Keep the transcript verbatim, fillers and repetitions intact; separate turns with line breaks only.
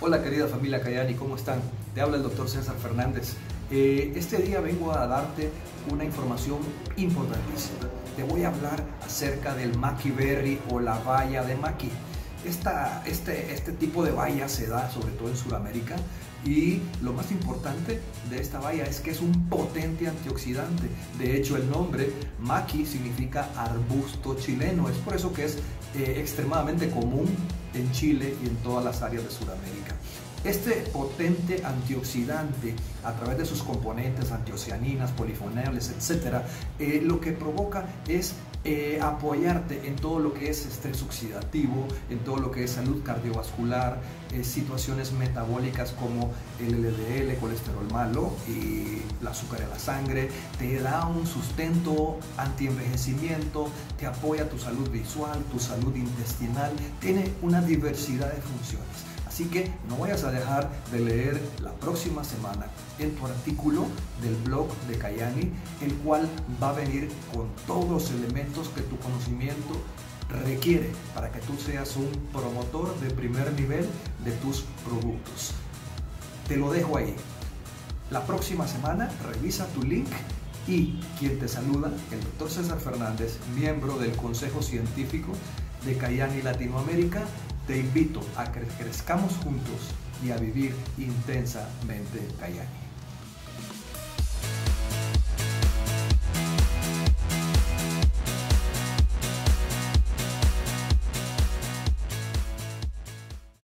Hola querida familia Cayani, ¿cómo están? Te habla el doctor César Fernández. Eh, este día vengo a darte una información importantísima. Te voy a hablar acerca del Maki Berry o la baya de Maki. Esta, este, este tipo de baya se da sobre todo en Sudamérica y lo más importante de esta baya es que es un potente antioxidante. De hecho, el nombre Maki significa arbusto chileno. Es por eso que es eh, extremadamente común en Chile y en todas las áreas de Sudamérica. Este potente antioxidante, a través de sus componentes antiocianinas, polifenoles, etcétera, eh, lo que provoca es eh, apoyarte en todo lo que es estrés oxidativo, en todo lo que es salud cardiovascular, eh, situaciones metabólicas como el L D L, colesterol malo y el azúcar en la sangre. Te da un sustento antienvejecimiento, te apoya tu salud visual, tu salud intestinal, tiene una diversidad de funciones. Así que no vayas a dejar de leer la próxima semana en tu artículo del blog de Cayani, el cual va a venir con todos los elementos que tu conocimiento requiere para que tú seas un promotor de primer nivel de tus productos. Te lo dejo ahí. La próxima semana revisa tu link y quien te saluda, el doctor César Fernández, miembro del Consejo Científico de Cayani Latinoamérica. Te invito a que crezcamos juntos y a vivir intensamente Cayani.